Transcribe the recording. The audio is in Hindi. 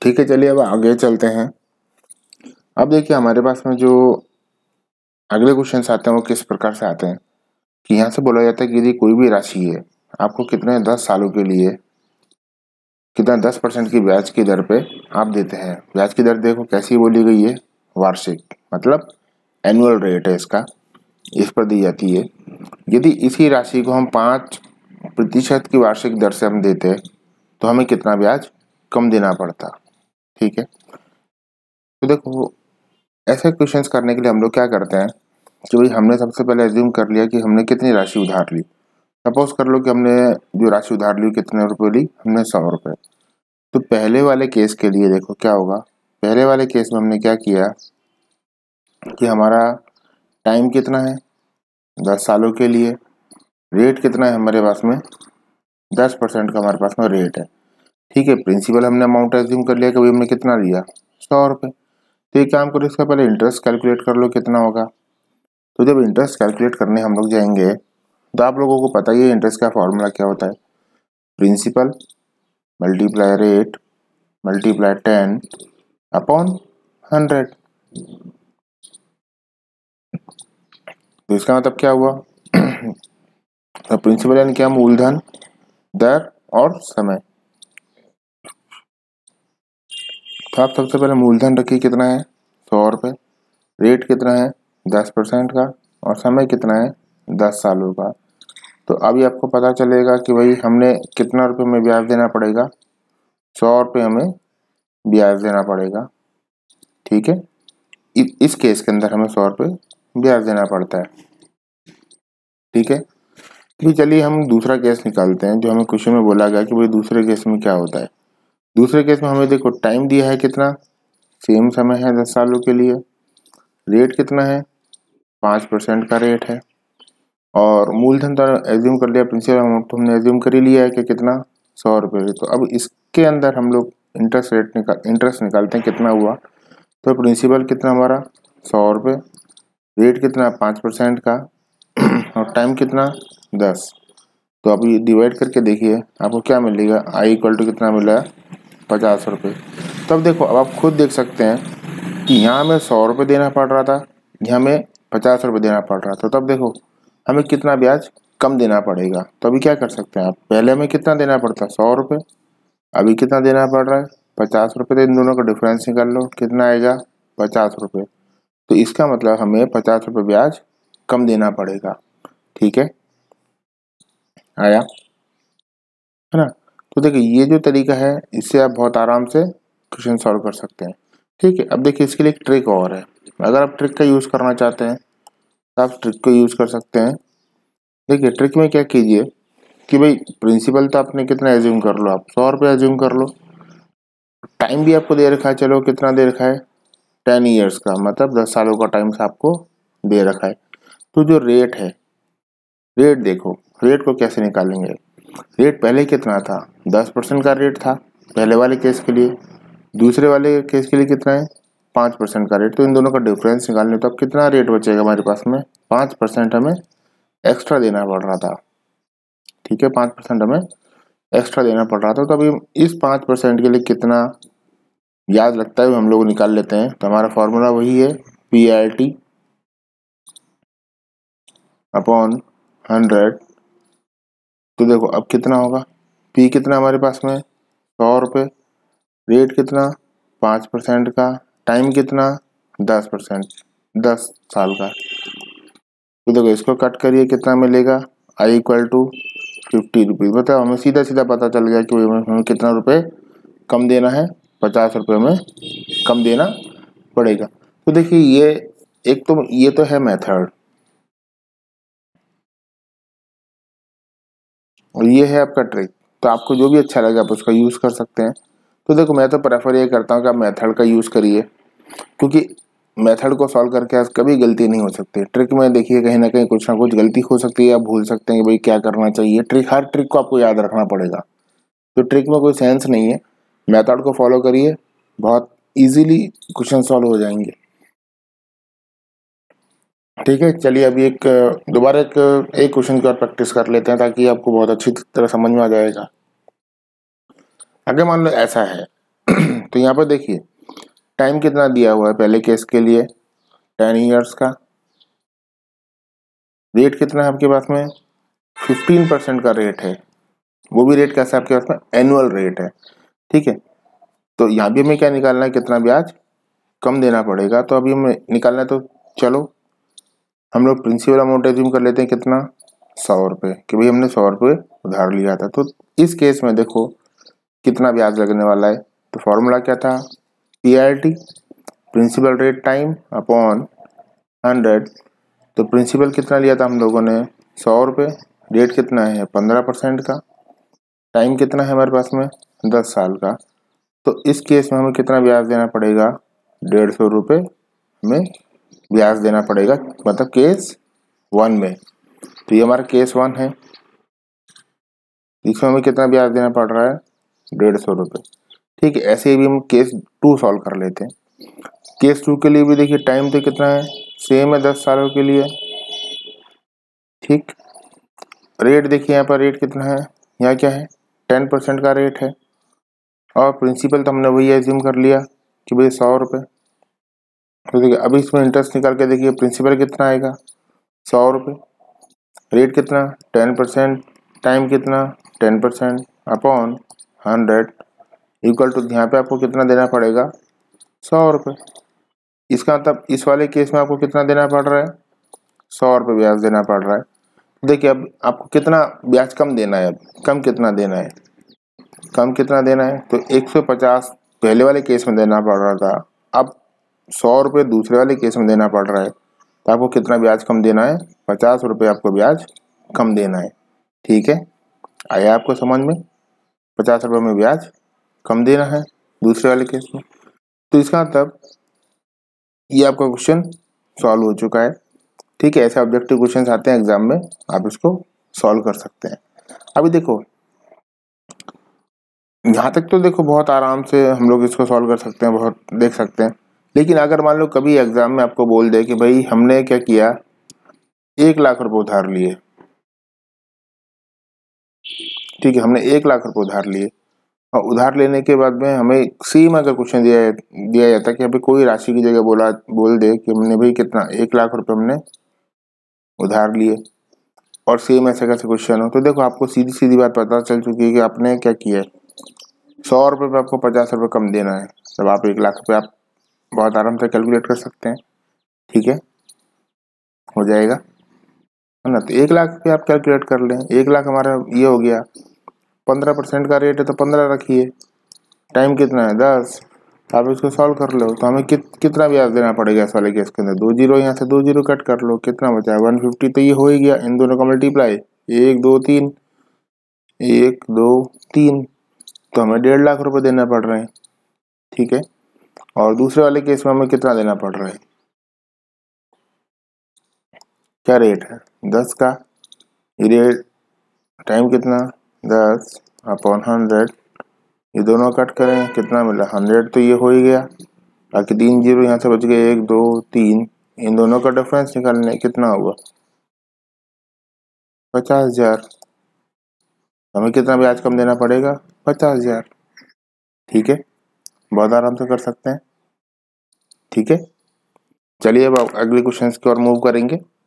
ठीक है, चलिए अब आगे चलते हैं। अब देखिए हमारे पास में जो अगले क्वेश्चन आते हैं वो किस प्रकार से आते हैं कि यहाँ से बोला जाता है कि यदि कोई भी राशि है आपको कितने 10 सालों के लिए कितना 10% की ब्याज की दर पे आप देते हैं। ब्याज की दर देखो कैसी बोली गई है, वार्षिक, मतलब एनुअल रेट है इसका, इस पर दी जाती है। यदि इसी राशि को हम 5% की वार्षिक दर से हम देते तो हमें कितना ब्याज कम देना पड़ता। ठीक है, तो देखो ऐसे क्वेश्चंस करने के लिए हम लोग क्या करते हैं कि भाई हमने सबसे पहले एज्यूम कर लिया कि हमने कितनी राशि उधार ली। सपोज कर लो कि हमने जो राशि उधार ली कितने रुपए ली, हमने 100 रुपये। तो पहले वाले केस के लिए देखो क्या होगा, पहले वाले केस में हमने क्या किया कि हमारा टाइम कितना है 10 सालों के लिए, रेट कितना है हमारे पास में 10% का हमारे पास में रेट है। ठीक है, प्रिंसिपल हमने अमाउंट एज्यूम कर लिया कि भाई हमने कितना लिया 100 रुपये। तो ये काम करो, इसका पहले इंटरेस्ट कैलकुलेट कर लो कितना होगा। तो जब इंटरेस्ट कैलकुलेट करने हम लोग जाएंगे तो आप लोगों को पता ही है इंटरेस्ट का फॉर्मूला क्या होता है, principal multiply rate multiply 10 upon 100। तो इसका मतलब क्या हुआ तो प्रिंसिपल यानी क्या, मूलधन, दर और समय। तो आप सबसे पहले मूलधन रखिए कितना है 100 रुपये, रेट कितना है 10% का और समय कितना है 10 सालों का। तो अभी आपको पता चलेगा कि भाई हमने कितना रुपये में ब्याज देना पड़ेगा, 100 रुपये हमें ब्याज देना पड़ेगा। ठीक है, इस केस के अंदर हमें 100 रुपये ब्याज देना पड़ता है। ठीक है, तो चलिए हम दूसरा केस निकालते हैं जो हमें क्वेश्चन में बोला गया कि भाई दूसरे केस में क्या होता है। दूसरे केस में हमें देखो टाइम दिया है कितना, सेम समय है 10 सालों के लिए, रेट कितना है 5% का रेट है और मूलधन तो एज्यूम कर लिया, प्रिंसिपल अमाउंट तो हमने एज्यूम कर ही लिया है कि कितना 100 रुपये। तो अब इसके अंदर हम लोग इंटरेस्ट निकालते हैं कितना हुआ। तो प्रिंसिपल कितना हमारा 100 रुपये, रेट कितना 5% का और टाइम कितना 10। तो अब ये डिवाइड करके देखिए आपको क्या मिलेगा, आई इक्वल टू कितना मिला 50 रुपये। तो अब देखो, अब आप खुद देख सकते हैं कि यहाँ हमें 100 रुपये देना पड़ रहा था, यहाँ हमें 50 रुपये देना पड़ रहा था। तब देखो हमें कितना ब्याज कम देना पड़ेगा। तो अभी क्या कर सकते हैं आप, पहले हमें कितना देना पड़ता 100 रुपये, अभी कितना देना पड़ रहा है 50 रुपये। तो इन दोनों का डिफरेंस निकाल लो कितना आएगा 50 रुपये। तो इसका मतलब हमें 50 रुपये ब्याज कम देना पड़ेगा। ठीक है, आया है ना। तो देखिए ये जो तरीका है इससे आप बहुत आराम से क्वेश्चन सॉल्व कर सकते हैं। ठीक है, अब देखिए इसके लिए एक ट्रिक और है, अगर आप ट्रिक का यूज़ करना चाहते हैं तो आप ट्रिक को यूज़ कर सकते हैं। देखिए ट्रिक में क्या कीजिए कि भाई प्रिंसिपल तो आपने कितना एज्यूम कर लो, आप 100 रुपये एज्यूम कर लो, टाइम भी आपको दे रखा है, चलो कितना दे रखा है 10 ईयर्स का, मतलब 10 सालों का टाइम से आपको दे रखा है। तो जो रेट है, रेट देखो, रेट को कैसे निकालेंगे, रेट पहले कितना था 10% का रेट था पहले वाले केस के लिए, दूसरे वाले केस के लिए कितना है 5% का रेट। तो इन दोनों का डिफरेंस निकालने तो अब कितना रेट बचेगा हमारे पास में, 5% हमें एक्स्ट्रा देना पड़ रहा था। ठीक है, 5% हमें एक्स्ट्रा देना पड़ रहा था। तो अभी इस 5% के लिए कितना ब्याज लगता है हम लोग निकाल लेते हैं। तो हमारा फॉर्मूला वही है PRT अपॉन 100। तो देखो अब कितना होगा, P कितना हमारे पास में 100 रुपये, रेट कितना 5% का, टाइम कितना 10%, 10 साल का। तो देखो इसको कट करिए कितना मिलेगा, आई इक्वल टू 50 रुपीज़। मतलब हमें सीधा सीधा पता चल गया कि हमें कितना रुपये कम देना है, 50 रुपये में कम देना पड़ेगा। तो देखिए ये एक तो ये तो है मेथड और ये है आपका ट्रिक। तो आपको जो भी अच्छा लगे आप उसका यूज़ कर सकते हैं। तो देखो मैं तो प्रेफर ये करता हूँ कि आप मेथड का यूज़ करिए, क्योंकि मेथड को सॉल्व करके आज कभी गलती नहीं हो सकती। ट्रिक में देखिए कहीं ना कहीं कुछ ना कुछ गलती हो सकती है, आप भूल सकते हैं कि भाई क्या करना चाहिए। हर ट्रिक को आपको याद रखना पड़ेगा, तो ट्रिक में कोई सेंस नहीं है। मेथड को फॉलो करिए, बहुत इजीली क्वेश्चन सॉल्व हो जाएंगे। ठीक है, चलिए अभी दोबारा एक क्वेश्चन की और प्रैक्टिस कर लेते हैं ताकि आपको बहुत अच्छी तरह समझ में आ जाएगा। अगर मान लो ऐसा है तो तो यहाँ पर देखिए टाइम कितना दिया हुआ है पहले केस के लिए 10 ईयर्स का, रेट कितना है आपके पास में 15% का रेट है, वो भी रेट कैसा आपके पास में एनुअल रेट है, ठीक है। तो यहाँ भी हमें क्या निकालना है, कितना ब्याज कम देना पड़ेगा। तो अभी हमें निकालना है, तो चलो हम लोग प्रिंसिपल अमाउंट एज्यूम कर लेते हैं, कितना 100 रुपये, कि भाई हमने 100 रुपये उधार लिया था। तो इस केस में देखो कितना ब्याज लगने वाला है, तो फॉर्मूला क्या था, PRT principal rate time upon 100। तो प्रिंसिपल कितना लिया था हम लोगों ने 100 रुपये, रेट कितना है 15% का, टाइम कितना है हमारे पास में 10 साल का। तो इस केस में हमें कितना ब्याज देना पड़ेगा, 150 रुपये हमें ब्याज देना पड़ेगा, मतलब केस 1 में। तो ये हमारा केस 1 है, इसमें हमें कितना ब्याज देना पड़ रहा है 150 रुपये, ठीक है। ऐसे ही भी हम केस 2 सॉल्व कर लेते हैं। केस 2 के लिए भी देखिए टाइम तो कितना है, सेम है 10 सालों के लिए, ठीक। रेट देखिए यहाँ पर रेट कितना है, यहाँ क्या है 10% का रेट है, और प्रिंसिपल तो हमने वही एज्यूम कर लिया कि भाई 100 रुपये। तो देखिए अभी इसमें इंटरेस्ट निकाल के देखिए प्रिंसिपल कितना आएगा 100 रुपये, रेट कितना 10%, टाइम कितना 10% अपॉन 100 इक्वल टू, यहाँ पे आपको कितना देना पड़ेगा 100 रुपये। इसका मतलब इस वाले केस में आपको कितना देना पड़ रहा है 100 रुपये ब्याज देना पड़ रहा है। देखिए अब आपको कितना ब्याज कम देना है, अब कम कितना देना है, कम कितना देना है, तो 150 पहले वाले केस में देना पड़ रहा था, अब 100 रुपये दूसरे वाले केस में देना पड़ रहा है। तो आपको कितना ब्याज कम देना है, 50 रुपये आपको ब्याज कम देना है, ठीक है। आया आपको समझ में, 50 रुपये में ब्याज कम देना है दूसरे वाले केस में। तो इसका मतलब ये आपका क्वेश्चन सॉल्व हो चुका है, ठीक है। ऐसे ऑब्जेक्टिव क्वेश्चन आते हैं एग्जाम में, आप इसको सॉल्व कर सकते हैं। अभी देखो यहाँ तक तो देखो बहुत आराम से हम लोग इसको सॉल्व कर सकते हैं, बहुत देख सकते हैं। लेकिन अगर मान लो कभी एग्जाम में आपको बोल दे कि भाई हमने क्या किया 1 लाख रुपए उधार लिए, ठीक है, हमने 1 लाख रुपए उधार लिए, और उधार लेने के बाद में हमें सेम अगर क्वेश्चन दिया जाता है कि अभी कोई राशि की जगह बोल दे कि हमने भाई कितना 1 लाख रुपए हमने उधार लिए, और सेम ऐसे कैसे क्वेश्चन हो, तो देखो आपको सीधी सीधी बात पता चल चुकी है कि आपने क्या किया है, 100 रुपये पे आपको 50 रुपये कम देना है। जब आप 1 लाख रुपये आप बहुत आराम से कैलकुलेट कर सकते हैं, ठीक है, हो जाएगा, है ना। तो 1 लाख पे आप कैलकुलेट कर लें, 1 लाख हमारा ये हो गया, 15% का रेट है तो 15 रखिए, टाइम कितना है 10, आप इसको सॉल्व कर लो। तो हमें कितना ब्याज देना पड़ेगा इस वाले केस के अंदर, 2 जीरो, यहाँ से 2 जीरो कट कर लो, कितना बचा है 150। तो ये हो ही गया, इन दोनों का मल्टीप्लाई 1 2 3, 1 2 3, तो हमें 1.5 लाख रुपए देना पड़ रहे हैं, ठीक है। और दूसरे वाले केस में हमें कितना देना पड़ रहा है, क्या रेट है 10 का, ये रेट टाइम कितना 10 अपॉन 100, ये दोनों कट करें कितना मिला 100, तो ये हो ही गया। बाकी 3 जीरो यहाँ से बच गए 1 2 3, इन दोनों का डिफरेंस निकालने कितना हुआ 50,000, हमें कितना ब्याज कम देना पड़ेगा 50,000, ठीक है, बहुत आराम से कर सकते हैं, ठीक है। चलिए अब अगले क्वेश्चन की ओर मूव करेंगे।